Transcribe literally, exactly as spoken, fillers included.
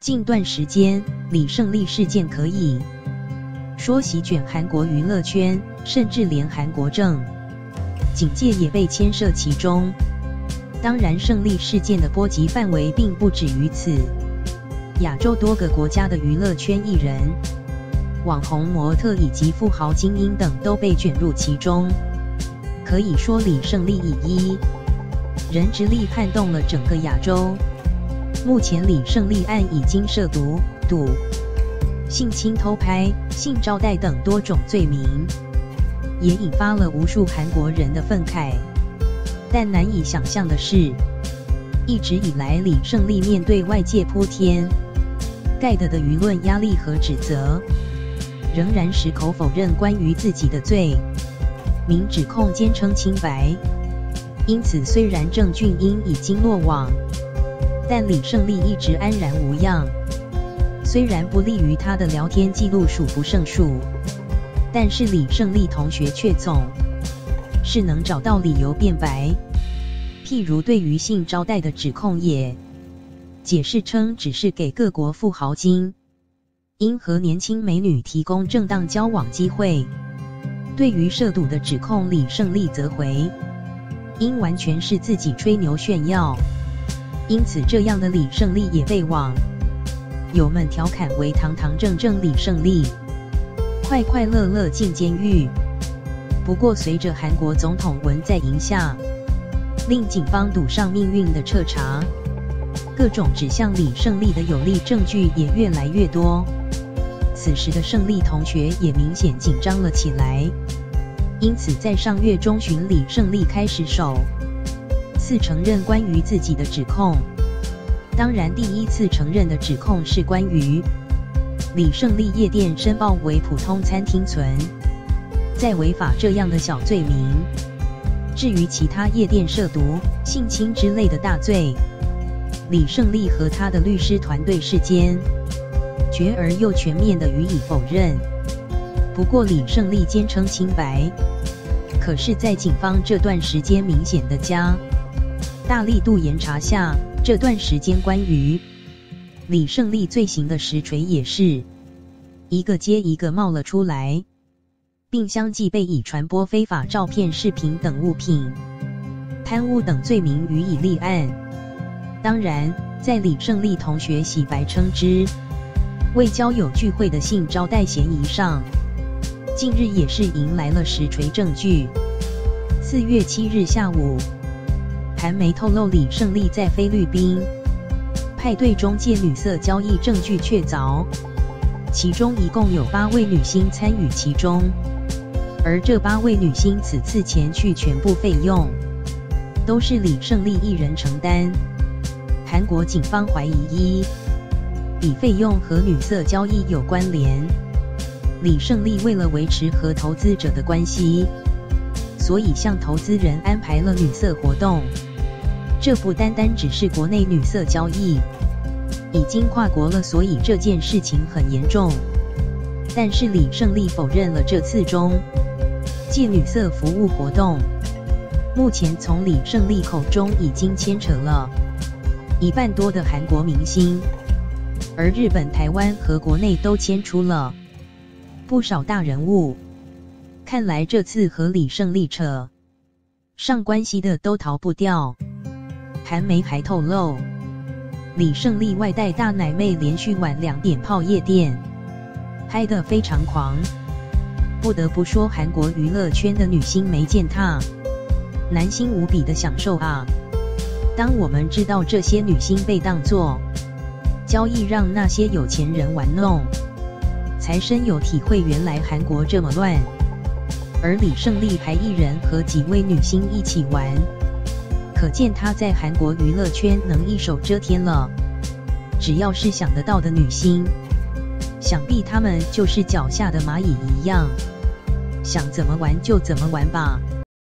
近段时间，李胜利事件可以说席卷韩国娱乐圈，甚至连韩国政警界也被牵涉其中。当然，胜利事件的波及范围并不止于此，亚洲多个国家的娱乐圈艺人、网红、模特以及富豪精英等都被卷入其中。可以说，李胜利以一人之力撼动了整个亚洲。目前李胜利案已经涉毒、赌、性侵、偷拍、性招待等多种罪名，也引发了无数韩国人的愤慨。但难以想象的是，一直以来李胜利面对外界铺天盖地的舆论压力和指责，仍然矢口否认关于自己的罪名指控，坚称清白。因此，虽然郑俊英已经落网，但李胜利一直安然无恙。虽然不利于他的聊天记录数不胜数，但是李胜利同学却总是能找到理由辩白。譬如对于性招待的指控也解释称只是给各国富豪精英和年轻美女提供正当交往机会。对于涉赌的指控，李胜利则回应完全是自己吹牛炫耀。因此，这样的李胜利也被网友们调侃为堂堂正正李胜利，快快乐乐进监狱。不过，随着韩国总统文在寅下令警方赌上命运的彻查，各种指向李胜利的有力证据也越来越多。此时的胜利同学也明显紧张了起来。因此，在上月中旬，李胜利开始首次承认关于自己的指控。当然，第一次承认的指控是关于李胜利夜店申报为普通餐厅存在违法这样的小罪名。至于其他夜店涉毒、性侵之类的大罪，李胜利和他的律师团队事先决而又全面地予以否认。不过，李胜利坚称清白。可是，在警方这段时间明显的加大力度严查下，这段时间关于李胜利罪行的实锤也是一个接一个冒了出来，并相继被以传播非法照片、视频等物品、贪污等罪名予以立案。当然，在李胜利同学洗白称之为交友聚会的性招待嫌疑上，近日也是迎来了实锤证据。四月七日下午，韩媒透露李胜利在菲律宾派对中借女色交易证据确凿，其中一共有八位女星参与其中，而这八位女星此次前去全部费用都是李胜利一人承担。韩国警方怀疑一笔费用和女色交易有关联。李胜利为了维持和投资者的关系，所以向投资人安排了女色活动。这不单单只是国内女色交易，已经跨国了，所以这件事情很严重。但是李胜利否认了这次中借女色服务活动。目前从李胜利口中已经牵扯了一半多的韩国明星，而日本、台湾和国内都牵出了不少大人物。看来这次和李胜利扯上关系的都逃不掉。韩媒还透露，李胜利外带大奶妹连续晚两点泡夜店，嗨得非常狂。不得不说，韩国娱乐圈的女星没践踏，男星无比的享受啊。当我们知道这些女星被当作交易让那些有钱人玩弄，才深有体会，原来韩国这么乱。而李胜利还一人和几位女星一起玩，可见他在韩国娱乐圈能一手遮天了。只要是想得到的女星，想必他们就是脚下的蚂蚁一样，想怎么玩就怎么玩吧。